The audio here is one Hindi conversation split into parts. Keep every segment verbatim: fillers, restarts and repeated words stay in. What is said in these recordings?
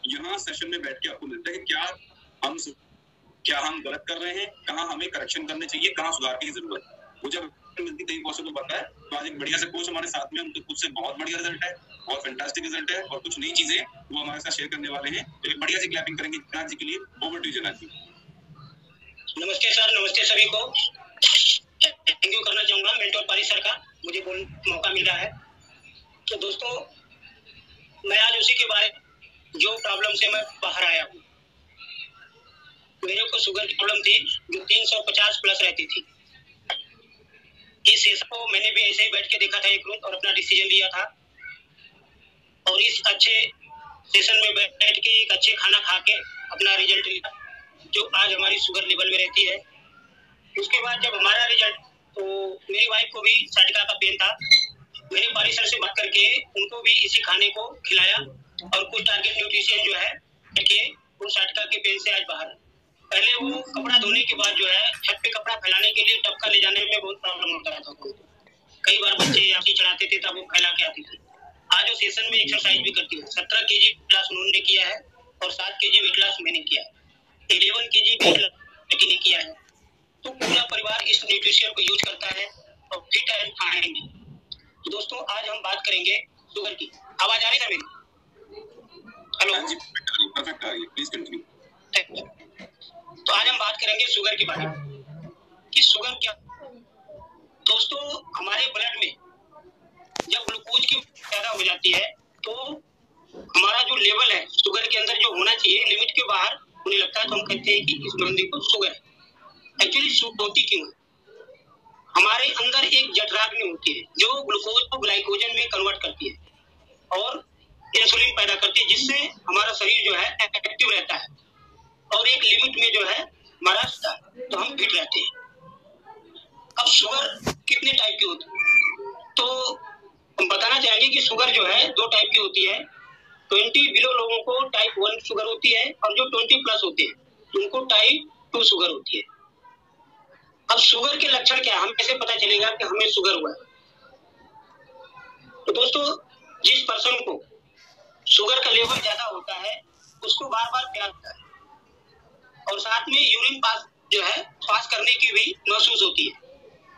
यहाँ सेशन में बैठ के आपको मिलता है कि क्या हम क्या हम गलत कर रहे हैं, कहाँ हमें करेक्शन करने चाहिए, कहाँ सुधार की जरूरत है। वो जब मिलती तभी पॉसिबल बनता है। तो आज एक बढ़िया से कोच हमारे साथ में, उनके खुद से बहुत बढ़िया रिजल्ट है, बहुत फैंटास्टिक रिजल्ट है और कुछ नई चीजें वो हमारे साथ शेयर करने वाले हैं। तो एक बढ़िया सी क्लैपिंग करेंगे जनाब जी के लिए। ओवर टू जनाब जी। नमस्ते सर, नमस्ते सभी को। थैंक यू करना चाहूंगा मेंटोर पारी सर का, मुझे बोलने का मौका मिल रहा है। तो दोस्तों, मैं आज उसी के बारे जो प्रॉब्लम से मैं बाहर आया हूँ। मेरे को शुगर की प्रॉब्लम थी जो तीन सौ पचास प्लस रहती थी। इस सेशन को मैंने भी ऐसे ही बैठ के देखा था एक रूम और अपना डिसीजन लिया था। और इस अच्छे सेशन में बैठ के एक अच्छे खाना खा के अपना रिजल्ट लिया जो आज हमारी शुगर लेवल में रहती है। उसके बाद जब हमारा रिजल्ट, तो मेरी वाइफ को भी साटिका का पेन था। मैंने पारी सर से बात करके उनको भी इसी खाने को खिलाया और कुछ टारगेट न्यूट्रिशन जो है करके वो साटिका के पेन से आज बाहर। पहले वो कपड़ा धोने के बाद जो है छत पे कपड़ा फैलाने के लिए टपका ले जाने में बहुत प्रॉब्लम होता था। कई बार बच्चे आंची चढ़ाते थे तब वो फैला के आती थी। आज वो सेशन में एक्सरसाइज भी करती है। सत्रह के जी वेट लॉस उन्होंने किया है और सात के जी वेट लॉस मैंने किया है। इलेवन के जी वेट लॉस ने किया है। तो पूरा परिवार इस न्यूट्रिशन को यूज करता है और फिट एंड फाइन है। तो दोस्तों, आज हम बात करेंगे शुगर की। आवाज आ रही है मेरी? हेलो जी, परफेक्ट आ रही है, प्लीज कंटिन्यू। तो आज हम बात करेंगे शुगर के बारे में कि शुगर क्या। दोस्तों, हमारे ब्लड में जब ग्लूकोज की ज्यादा हो जाती है तो हमारा जो लेवल है शुगर के अंदर जो होना चाहिए लिमिट के बाहर होने लगता है। तो हम कहते हैं कि इस बंदे को शुगर है। एक्चुअली शुगर होती क्यों है? हमारे अंदर एक जठराग्नि होती है जो ग्लूकोज को ग्लाइकोजन में कन्वर्ट करती है और इंसुलिन पैदा करती है, जिससे हमारा शरीर जो है एक्टिव रहता है और एक लिमिट में जो है हमारा, तो हम फिट रहते हैं। अब शुगर कितने टाइप की होती है? तो हम बताना चाहेंगे कि शुगर जो है दो टाइप की होती है। ट्वेंटी बिलो लोगों को टाइप वन शुगर होती है और जो ट्वेंटी प्लस होते हैं उनको टाइप टू शुगर होती है। अब शुगर के लक्षण क्या है, हमें कैसे पता चलेगा कि हमें शुगर हुआ है? तो दोस्तों, जिस पर्सन को शुगर का लेवल ज्यादा होता है उसको बार बार प्यास होता है और साथ में यूरिन पास जो है पास करने की भी महसूस होती है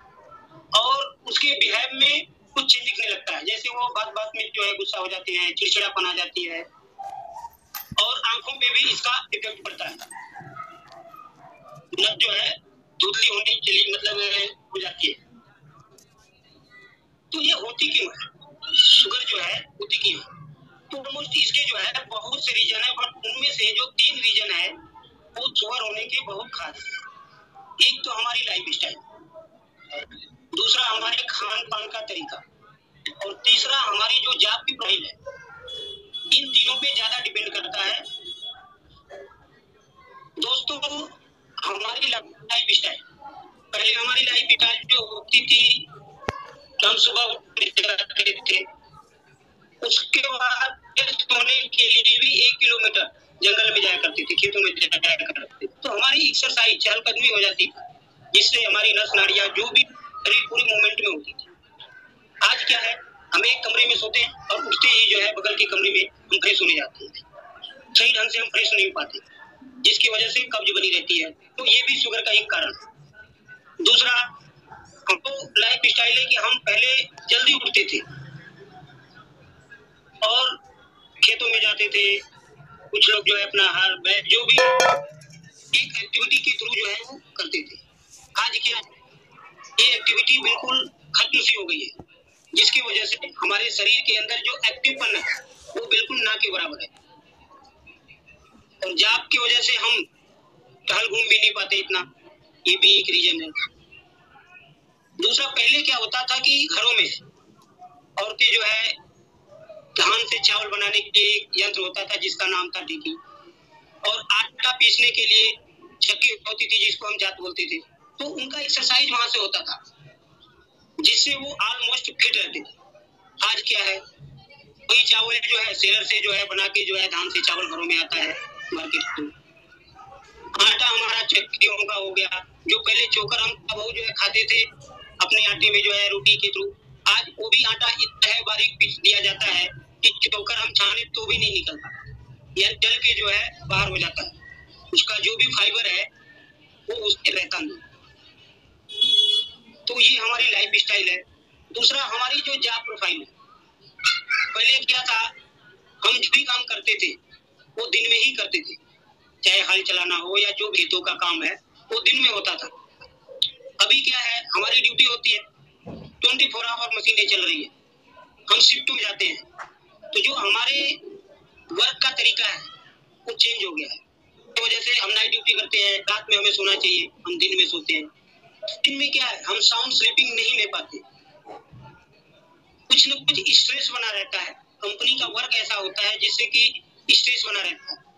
और उसके बिहेव में कुछ चेंज दिखने लगता है। जैसे वो बात बात में जो है गुस्सा हो जाती है, चिड़चिड़ापन आ जाती है और आंखों पे भी इसका इफेक्ट पड़ता है। नस जो है धुंधली होने के लिए मतलब हो जाती है। तो ये होती क्यों है? शुगर जो है होती क्यों है? तो ऑलमोस्ट इसके जो है बहुत से रीजन है, बट उनमें से जो तीन रीजन है वो शुगर होने के बहुत खास है। एक तो हमारी लाइफ स्टाइल, दूसरा हमारे खान पान का तरीका और तीसरा हमारी जो जॉब की प्रोफाइल है। इन तीनों पे ज्यादा डिपेंड करता है। दोस्तों, हमारी लाइफ स्टाइल, पहले हमारी लाइफ स्टाइल जो होती थी हम सुबह उठते थे, उसके बाद सोने के लिए भी एक किलोमीटर जंगल में जाया करते थे, खेतों में जाया करते थे। तो हमारी एक्सरसाइज चहलकदमी हो जाती थी जिससे हमारी नस नाड़ियां जो भी पूरी मूवमेंट में होती थी। आज क्या है, हम एक कमरे में सोते हैं और उठते ही जो है बगल के कमरे में हम फ्रेश होने जाते हैं। सही ढंग से हम फ्रेश नहीं हो पाते जिसकी वजह से कब्ज बनी रहती है। तो ये भी शुगर का एक कारण है। दूसरा, हमको लाइफ स्टाइल है कि हम पहले जल्दी उठते थे और खेतों में जाते थे। कुछ लोग जो है अपना हर बैठ जो भी एक एक्टिविटी के थ्रू जो है वो करते थे। आज क्या, ये एक्टिविटी बिल्कुल खत्म सी हो गई है जिसकी वजह से हमारे शरीर के अंदर जो एक्टिवपन है वो बिल्कुल ना के बराबर है और जॉब की वजह से हम टहल घूम भी नहीं पाते इतना, ये भी एक रीजन है। दूसरा, पहले क्या होता था कि घरों में औरतें जो है धान से चावल बनाने के लिए एक यंत्र होता था जिसका नाम था ढीकी और आटा पीसने के लिए चक्की होती थी जिसको हम जात बोलते थे। तो उनका एक्सरसाइज वहां से होता था जिससे वो ऑलमोस्ट फिट रहते थे। आज क्या है, वही चावल जो है सेलर से जो है बना के जो है धान से चावल घरों में आता है मार्केट में। आटा हमारा चक्कियों का हो गया। जो पहले चोकर हम वो जो है खाते थे अपने आटे में जो है रोटी के थ्रू, आज वो भी आटा इतना है बारीक पीस दिया जाता है कि चोकर हम छाने तो भी नहीं निकलता। या जल के जो है बाहर हो जाता है, उसका जो भी फाइबर है वो उसमें रहता नहीं। तो ये हमारी लाइफ स्टाइल है। दूसरा हमारी जो जॉब प्रोफाइल है, पहले क्या था, हम जो भी काम करते थे वो दिन में ही करते थे, चाहे हल चलाना हो या जो खेतों का काम है वो दिन में होता था। अभी क्या है, हमारी ड्यूटी होती है, ट्वेंटी फोर आवर मशीनें चल रही है, हम शिफ्ट में जाते हैं, तो जो हमारे वर्क का तरीका है वो चेंज हो गया है। तो वजह से हम नाइट ड्यूटी करते हैं, रात में हमें सोना चाहिए, हम दिन में सोते हैं। दिन में क्या है, हम साउंड स्लीपिंग नहीं ले पाते, कुछ न कुछ स्ट्रेस बना रहता है। कंपनी का वर्क ऐसा होता है जिससे कि स्ट्रेस बना रहता है,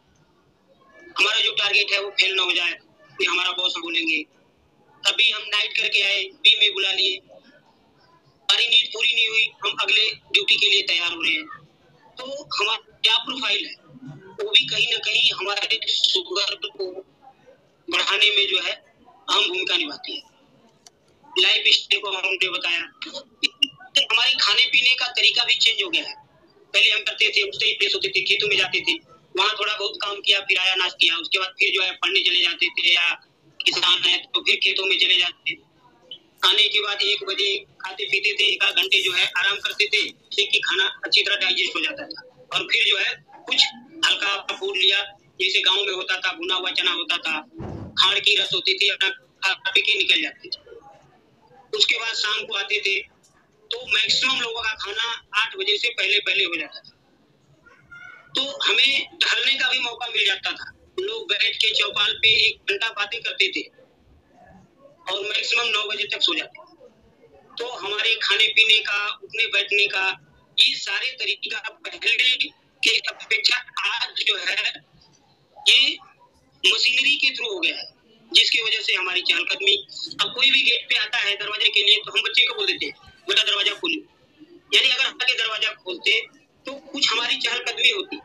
हमारा जो टारगेट है वो फेल ना हो जाए, कि हमारा बॉस बोलेंगे। अभी हम नाइट करके आए, बी में बुला लिए, हमारी नीड पूरी नहीं हुई, हम अगले ड्यूटी के लिए तैयार हो रहे हैं। तो हमारा क्या प्रोफाइल है वो भी कहीं ना कहीं हमारे शुगर को बढ़ाने में जो है अहम भूमिका निभाती है। लाइफ स्टाइल को हमने बताया, हमारे खाने पीने का तरीका भी चेंज हो गया है। पहले हम करते थे, उठते ही फ्रेश होते थे, खेतों में जाते थे, वहाँ थोड़ा बहुत काम किया, फिर आया नाश किया, उसके बाद फिर जो है पढ़ने चले जाते थे, या किसान है तो फिर खेतों में चले जाते थे। आने के बाद एक बजे खाते पीते थे, एक आध घंटे जो है आराम करते थे, जिससे कि खाना अच्छी तरह डाइजेस्ट हो जाता था, और फिर जो है कुछ हल्का फूड लिया, जैसे गाँव में होता था, भुना हुआ चना होता था, खाड़ की रस होती थी, अपना खा पी के निकल जाते थे। उसके बाद शाम को आते थे, तो मैक्सिमम लोगों का खाना आठ बजे से पहले पहले हो जाता था, तो हमें टहलने का भी मौका मिल जाता था। लोग बैठ के चौपाल पे एक घंटा बातें करते थे और मैक्सिमम नौ बजे तक सो जाते थे। तो हमारे खाने पीने का, उठने बैठने का, ये सारे तरीके का पहले के अपेक्षा आज जो है ये मशीनरी के थ्रू हो गया है, जिसकी वजह से हमारी चहलकदमी। अब कोई भी गेट पे आता है दरवाजे के लिए, तो हम बच्चे को बोल देते हैं, बेटा दरवाजा खोलो। यानी अगर आगे दरवाजा खोलते तो कुछ हमारी चहलकदमी होती,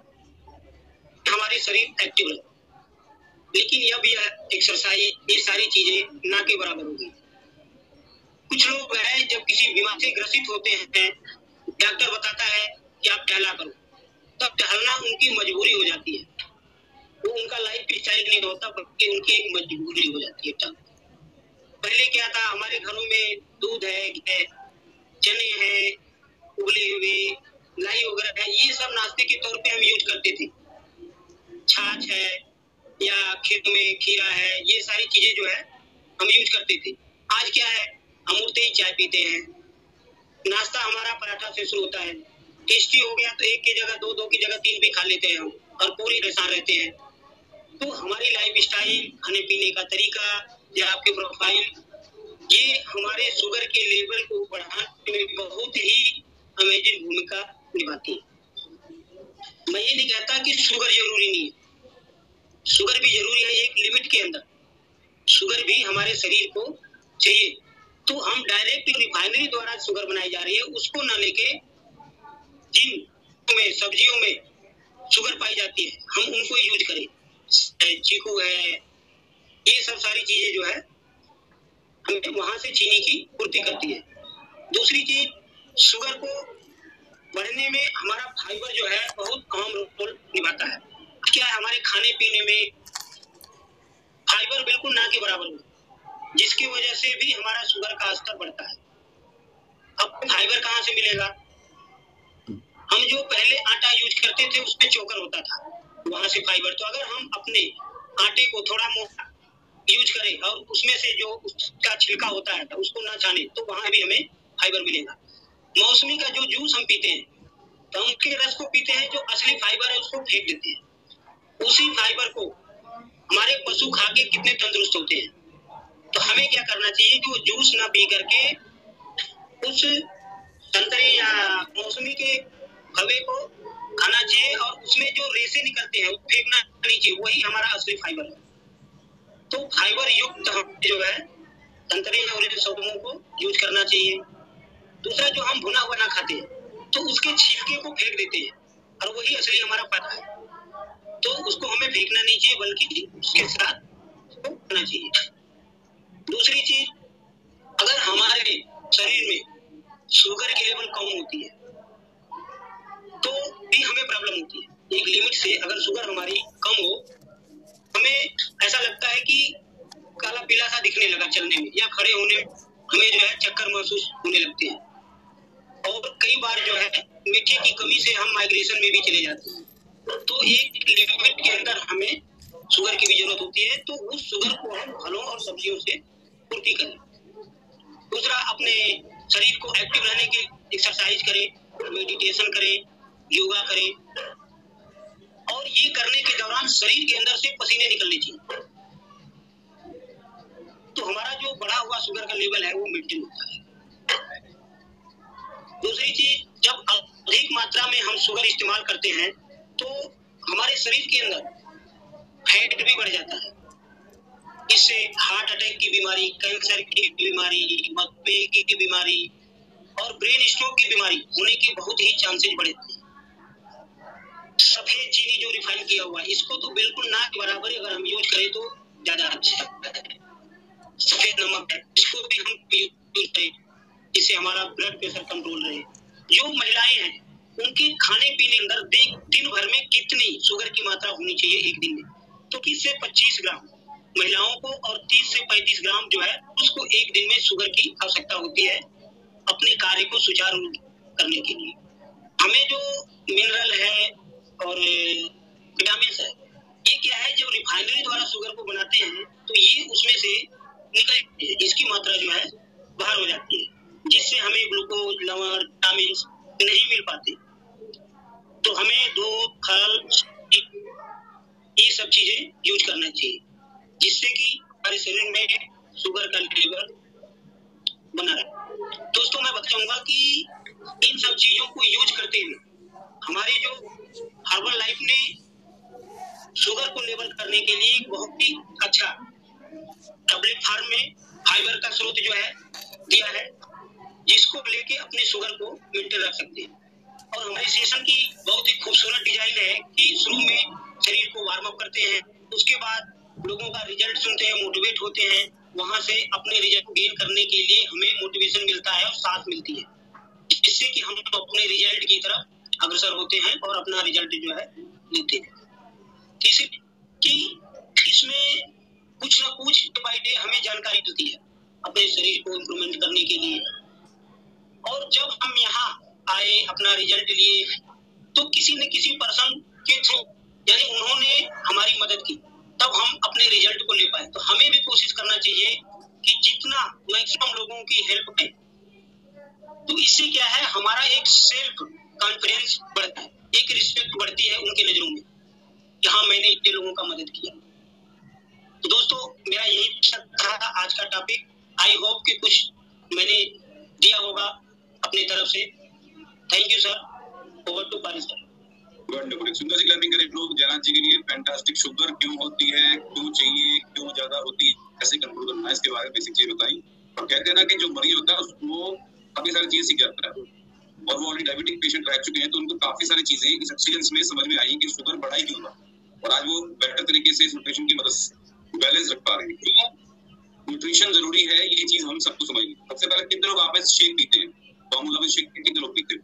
हमारे शरीर एक्टिव रहे। लेकिन अब यह एक्सरसाइज, ये सारी चीजें ना के बराबर हो गई। कुछ लोग हैं जब किसी बीमारी से ग्रसित होते हैं, डॉक्टर बताता है कि आप टहला करो, तब टहलना उनकी मजबूरी हो जाती है। वो उनका लाइफ स्टाइल नहीं होता, बल्कि उनकी एक मजबूरी हो जाती है। पहले क्या था, हमारे घरों में दूध है, चने हैं उबले हुए, लाई वगैरह है, ये सब नाश्ते के तौर पे हम यूज करते थे। छाछ है या खेत में खीरा है, ये सारी चीजें जो है हम यूज करते थे। आज क्या है, हम उठते ही चाय पीते हैं, नाश्ता हमारा पराठा से शुरू होता है, टेस्टी हो गया तो एक की जगह दो, दो की जगह तीन भी खा लेते हैं हम, और पूरी परेशान रहते हैं। तो हमारी लाइफ स्टाइल, खाने पीने का तरीका या आपकी प्रोफाइल, ये हमारे शुगर के लेवल को बढ़ाने में बहुत ही अमेजिंग भूमिका निभाती है। मैं ये नहीं कहता कि शुगर जरूरी नहीं है, शुगर भी जरूरी है एक लिमिट के अंदर, शुगर भी हमारे शरीर को चाहिए। तो हम डायरेक्ट रिफाइनरी द्वारा शुगर बनाई जा रही है, उसको ना लेके जिन में सब्जियों में शुगर पाई जाती है हम उनको यूज करें। चीकू है, ये सब सारी चीजें जो है हमें वहां से चीनी की पूर्ति करती है। दूसरी चीज, शुगर को बढ़ने में हमारा फाइबर जो है बहुत अहम रोल निभाता है। क्या है, हमारे खाने पीने में फाइबर बिल्कुल ना के बराबर हो, जिसकी वजह से भी हमारा शुगर का स्तर बढ़ता है। अब फाइबर कहाँ से मिलेगा? हम जो पहले आटा यूज करते थे उसमें चोकर होता था, वहां से फाइबर। तो अगर हम अपने आटे को थोड़ा मोटा यूज करें और उसमें से जो उसका छिलका होता है उसको ना छाने, तो वहां भी हमें फाइबर मिलेगा। मौसमी का जो जूस हम पीते हैं, तो हम उसके रस को पीते हैं, जो असली फाइबर है उसको फेंक देते हैं। उसी फाइबर को हमारे पशु खा के कितने तंदुरुस्त होते हैं। तो हमें क्या करना चाहिए कि वो जूस ना पी करके उस संतरे या मौसमी के फवे को खाना चाहिए, और उसमें जो रेशे निकलते हैं वो फेंकना नहीं चाहिए, वही हमारा असली फाइबर है। तो फाइबर युक्त हम जो है संतरे या ऑरेंज सब्जियों को यूज करना चाहिए। दूसरा, जो हम भुना हुआ ना खाते हैं तो उसके छिलके को फेंक देते हैं, और वही असली हमारा फायदा है। तो उसको हमें फेंकना नहीं चाहिए, बल्कि उसके साथ उसको खाना चाहिए। दूसरी चीज, अगर हमारे शरीर में शुगर की लेवल कम होती है तो भी हमें प्रॉब्लम होती है। एक लिमिट से अगर शुगर हमारी कम हो, हमें ऐसा लगता है कि काला पीला सा दिखने लगा चलने में या खड़े होने में, हमें जो है चक्कर महसूस होने लगते हैं, और कई बार जो है मीठे की कमी से हम माइग्रेशन में भी चले जाते हैं। तो एक लिमिट के अंदर हमें शुगर की भी जरूरत होती है, तो उस शुगर को हम फलों और सब्जियों से पूर्ति करें। दूसरा, अपने शरीर को एक्टिव रहने के एक्सरसाइज करें, मेडिटेशन करें, योगा करें, और ये करने के दौरान शरीर के अंदर से पसीने निकलने चाहिए, तो हमारा जो बढ़ा हुआ शुगर का लेवल है वो मेंटेन होता है। दूसरी चीज, जब अधिक मात्रा में हम शुगर इस्तेमाल करते हैं तो हमारे शरीर के अंदर फैट भी बढ़ जाता है। इससे हार्ट अटैक की बीमारी, कैंसर की बीमारी, मधुमेह की बीमारी और ब्रेन स्ट्रोक की बीमारी होने के बहुत ही चांसेस बढ़े। सफेद चीनी जो रिफाइन किया हुआ है, इसको तो बिल्कुल ना के बराबर अगर हम यूज करें तो ज्यादा अच्छा है। सफेद नमक है, इसको भी हम यूज करें, इससे हमारा ब्लड प्रेशर कंट्रोल रहे। जो महिलाएं हैं उनके खाने पीने अंदर दिन भर में कितनी शुगर की मात्रा होनी चाहिए एक दिन में, तो तीस से पच्चीस ग्राम महिलाओं को और तीस से पैंतीस ग्राम जो है उसको एक दिन में शुगर की आवश्यकता होती है अपने कार्य को सुचारू करने के लिए। हमें जो मिनरल है और विटामिन है, ये क्या है, जब रिफाइनरी द्वारा शुगर को बनाते हैं तो ये उसमें से निकल, इसकी मात्रा जो है बाहर हो जाती है, जिससे हमें ग्लूकोज, लवण, विटामिन नहीं मिल पाते। तो हमें दूध, फल, ये सब चीजें यूज करना चाहिए, जिससे कि हमारे शरीर में शुगर का लेवल बना रहे। दोस्तों, मैं बताऊंगा कि इन सब चीजों को यूज करते हुए हमारे जो हर्बल लाइफ ने शुगर को लेवल करने के लिए बहुत ही अच्छा टैबलेट फार्म में फाइबर का स्रोत जो है दिया है, जिसको लेके अपने शुगर को मेंटेन रख सकते हैं। और हमारे सेशन की बहुत ही खूबसूरत डिजाइन है कि शुरू में शरीर को वार्म अप करते हैं, उसके बाद लोगों का रिजल्ट सुनते हैं, मोटिवेट होते हैं, वहां से अपने रिजल्ट को गेन करने के लिए हमें मोटिवेशन मिलता है और साथ मिलती है, जिससे कि हम अपने रिजल्ट की तरफ अग्रसर होते हैं और अपना रिजल्ट जो है लेते हैं। तीसरी कि इसमें कुछ ना कुछ डे बाई डे हमें जानकारी मिलती है अपने शरीर को इम्प्रूवमेंट करने के लिए। और जब हम यहाँ आए, अपना रिजल्ट लिए, तो किसी न किसी पर्सन के थ्रू, यानी उन्होंने हमारी मदद की, तब हम अपने रिजल्ट को ले पाए। तो हमें भी कोशिश करना चाहिए कि जितना मैक्सिमम लोगों की हेल्प करें, तो इससे क्या है, हमारा एक सेल्फ कॉन्फिडेंस बढ़ता है, एक रिस्पेक्ट बढ़ती है उनके नजरों में, यहाँ मैंने इतने लोगों का मदद किया। तो दोस्तों, मेरा यही था आज का टॉपिक। आई होप कि कुछ मैंने दिया होगा अपनी तरफ से। Thank you sir. Over to Paras sir. Wonderful. Sundar ji clapping करें लोग जयनाथ जी के लिए। फैंटास्टिक। शुगर क्यों होती है, क्यों चाहिए, क्यों ज्यादा होती है, कैसे कंट्रोल करना है, इसके बारे में बेसिक चीज बताई। और कहते हैं ना कि जो मरीज होता है उसको काफी सारी चीजें सीख जाता है, और वो ऑलरेडी डायबिटिक पेशेंट रह चुके हैं, तो उनको काफी सारी चीजें इस एक्सपीरियंस में समझ में आई कि शुगर बढ़ाई क्यों ना, और आज वो बेटर तरीके से न्यूट्रिशन की मदद से बैलेंस रख पा रहे हैं। क्यों न्यूट्रिशन जरूरी है, ये चीज हम सबको समझेंगे। सबसे पहले कितने लोग आप शेक पीते हैं, फॉर्मूला में शेक कितने लोग पीते हैं?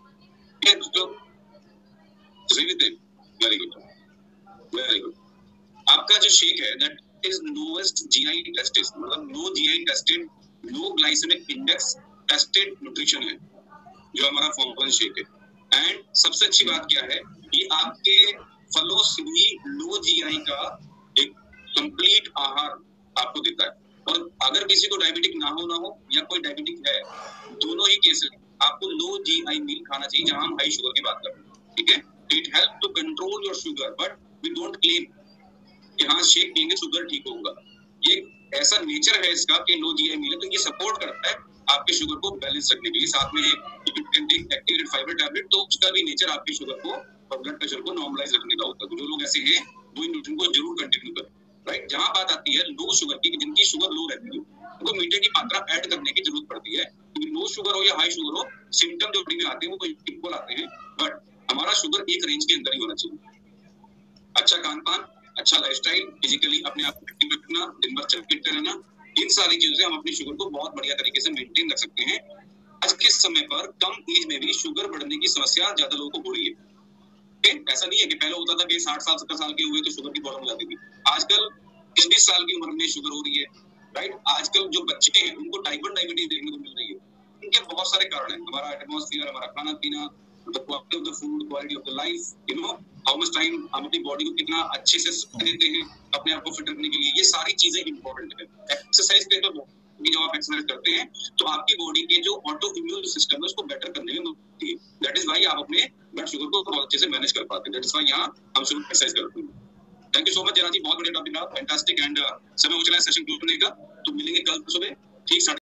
Very good, very good. आपका जो शेक है that is lowest GI tested, मतलब low GI tested, low glycemic index tested nutrition है जो हमारा फॉर्मूला शेक है। एंड सबसे अच्छी बात क्या है, ये आपके फलों से भी लो जीआई का एक कंप्लीट आहार आपको देता है। और अगर किसी को डायबिटिक ना हो ना हो या कोई डायबिटिक है, दोनों ही केस में आपको लो जीआई मील खाना चाहिए, जहां हम हाई शुगर की बात कर रहे हैं। ठीक है, it help to control your sugar, but we don't claim कि हाँ शेक पीएंगे शुगर ठीक होगा। ये ऐसा नेचर है इसका कि लो जीआई मील है, तो ये सपोर्ट करता है आपके शुगर को बैलेंस रखने के लिए। साथ में एक्टिवेटेड फाइबर टैबलेट, तो उसका भी नेचर आपके शुगर को और ब्लड प्रेशर को नॉर्मलाइज रखने का होता है। जो लोग ऐसे हैं वो इन न्यूट्रिशन को जरूर कंटिन्यू करें। राइट, जहां बात आती है लो शुगर की, जिनकी शुगर लो रहती है, उनको मीठे की मात्रा ऐड करने की जरूरत पड़ती है। लो शुगर हो या हाई शुगर हो, सिम्टम जो बॉडी में आते हैं वो इक्वल आते हैं, बट हमारा शुगर एक रेंज के अंदर ही होना चाहिए। अच्छा खान पान, अच्छा लाइफस्टाइल, फिजिकली अपने आप को एक्टिव रखना, दिन भर चलते रहना, इन सारी चीजों से हम अपनी शुगर को बहुत बढ़िया तरीके से मेंटेन रख सकते हैं। आज के समय पर कम एज में भी शुगर बढ़ने की समस्या ज्यादा लोगों को हो रही है। ऐसा नहीं है कि पहले होता था कि साठ साल सत्तर साल के हुए तो शुगर की प्रॉब्लम हो जाती थी। आजकल बीस बीस साल की उम्र में शुगर हो रही है, राइट। आजकल जो बच्चे हैं उनको टाइप वन डायबिटीज देखने को मिल रही है। इनके बहुत सारे कारण हैं, हमारा एटमॉस्फेयर, हमारा खाना पीना, the quality of the food, quality of the life, you know how much time हम अपनी बॉडी को कितना अच्छे से देते हैं अपने आप को फिट रखने के लिए, ये सारी चीजें इंपॉर्टेंट है। एक्सरसाइज के तो जब आप एक्सरसाइज करते हैं तो आपकी बॉडी के जो ऑटो इम्यून सिस्टम है उसको बेटर करने में मदद है। दैट इज वाई आप अपने ब्लड शुगर को बहुत अच्छे से मैनेज कर पाते हैं। दैट इज वाई यहाँ हम शुरू एक्सरसाइज करते हैं। थैंक यू सो मच जरा जी, बहुत बढ़िया टॉपिक रहा, फैंटास्टिक। एंड समय हो चला है सेशन क्लोज करने का, तो मिलेंगे कल सुबह ठीक